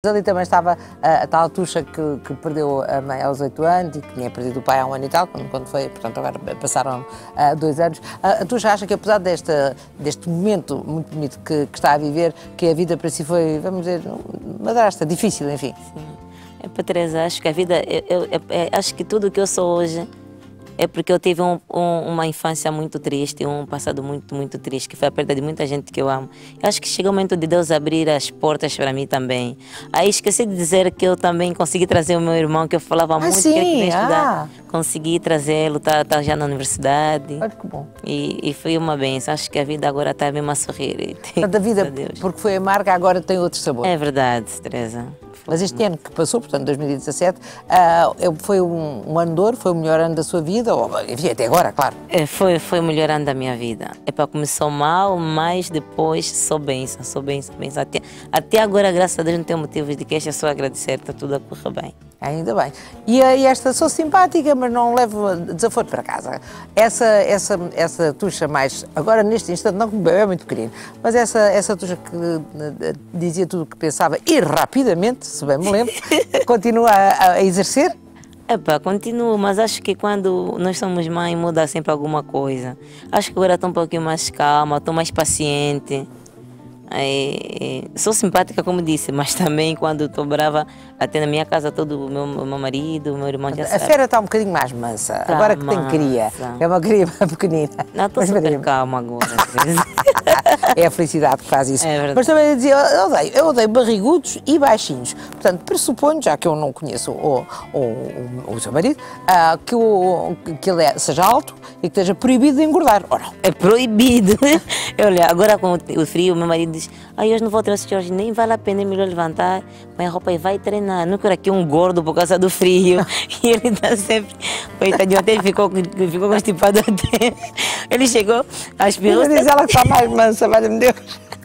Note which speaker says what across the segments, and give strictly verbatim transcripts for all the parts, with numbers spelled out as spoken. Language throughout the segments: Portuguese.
Speaker 1: Ali também estava a, a tal Tuxa que, que perdeu a mãe aos oito anos e que tinha perdido o pai há um ano e tal, quando, quando foi, portanto agora passaram uh, dois anos. A, a Tuxa acha que apesar desta, deste momento muito bonito que, que está a viver, que a vida para si foi, vamos dizer, madrasta, difícil, enfim.
Speaker 2: Sim. É, Patrícia, acho que a vida, eu, eu, eu, eu, acho que tudo que eu sou hoje é porque eu tive um, um, uma infância muito triste, um passado muito, muito triste, que foi a perda de muita gente que eu amo. Eu acho que chega o momento de Deus abrir as portas para mim também. Aí esqueci de dizer que eu também consegui trazer o meu irmão, que eu falava
Speaker 1: ah,
Speaker 2: muito
Speaker 1: sim?
Speaker 2: que eu queria estudar.
Speaker 1: Ah.
Speaker 2: Consegui trazê-lo, está tá já na universidade.
Speaker 1: Olha que bom.
Speaker 2: E, e foi uma benção. Acho que a vida agora está mesmo a sorrir.
Speaker 1: Portanto, a vida, porque foi amarga, agora tem outro sabor.
Speaker 2: É verdade, Teresa.
Speaker 1: Mas este ano que passou, portanto, dois mil e dezassete, uh, foi um, um ano de ouro, foi o melhor ano da sua vida, ou, enfim, até agora, claro.
Speaker 2: É, foi, foi o melhor ano da minha vida. É para começou mal, mas depois sou benção, sou benção, benção. Até, até agora, graças a Deus, não tenho motivos de queixa, só agradecer, está tudo a correr bem.
Speaker 1: Ainda bem. E, e esta, sou simpática, mas não levo desaforo para casa. Essa, essa, essa Tuxa mais, agora neste instante, não, como é muito pequenino, mas essa, essa Tuxa que uh, dizia tudo o que pensava e rapidamente, se bem me lembro, continua a, a exercer?
Speaker 2: Epá, continuo, mas acho que quando nós somos mãe muda sempre alguma coisa. Acho que agora estou um pouquinho mais calma, estou mais paciente. É, sou simpática, como disse, mas também quando estou brava, até na minha casa todo o meu, meu marido, meu irmão já
Speaker 1: a
Speaker 2: sabe.
Speaker 1: A fera está um bocadinho mais mansa,
Speaker 2: Tá
Speaker 1: agora que
Speaker 2: mansa.
Speaker 1: tem cria, é uma cria pequenina.
Speaker 2: Não, estou super calma agora.
Speaker 1: É a felicidade que faz isso.
Speaker 2: É
Speaker 1: mas também dizia, eu odeio, eu odeio barrigudos e baixinhos. Portanto, pressuponho, já que eu não conheço o, o, o, o seu marido, uh, que, o, que ele é, seja alto e que esteja proibido de engordar. Ora,
Speaker 2: é proibido. Olha, agora com o frio, meu marido diz, ah, hoje não vou treinar hoje, nem vale a pena, é melhor levantar, põe a roupa e vai treinar. Não quero aqui um gordo por causa do frio. E ele está sempre, coitadinho, até ele ficou, ficou constipado até. Ele chegou, aspirou.
Speaker 1: Diz ela que está mais mansa, valeu-me Deus.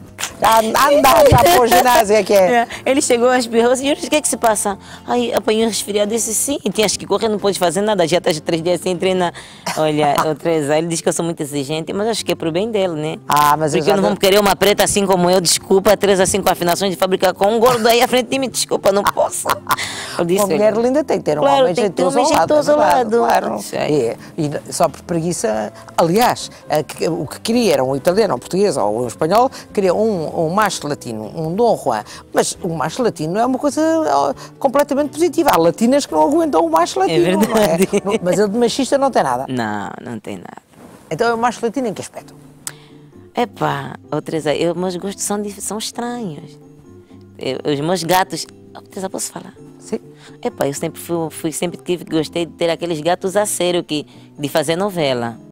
Speaker 1: Andar já para o ginásio é que é.
Speaker 2: É. Ele chegou, espirrou assim, o que é que se passa? Aí apanhou um resfriado, disse sim, tinhas que correr, não podes fazer nada, já estás três dias sem treinar. Olha, o Teresa, ele diz que eu sou muito exigente, mas acho que é pro bem dele, né?
Speaker 1: Ah, mas
Speaker 2: porque eu não vou querer uma preta assim como eu, desculpa, a Teresa assim com afinações de fabricar com um gordo aí à frente de mim, desculpa, não posso. Eu disse,
Speaker 1: uma mulher linda tem que ter um
Speaker 2: claro,
Speaker 1: homem jeitoso ao lado.
Speaker 2: Ao lado.
Speaker 1: Claro. E, e só por preguiça, aliás, o que queria era um italiano, um português ou um espanhol, queria um, um macho latino, um Dom Juan, mas o macho latino é uma coisa completamente positiva. Há latinas que não aguentam o macho latino,
Speaker 2: é verdade.
Speaker 1: Não é? Mas ele de machista não tem nada.
Speaker 2: Não, não tem nada.
Speaker 1: Então é o macho latino em que aspecto?
Speaker 2: Epá, oh, Teresa, eu, meus gostos são, são estranhos. Eu, os meus gatos... Oh, Teresa, posso falar?
Speaker 1: Sim.
Speaker 2: Epá, eu sempre fui, fui sempre tive, gostei de ter aqueles gatos a sério, que, de fazer novela.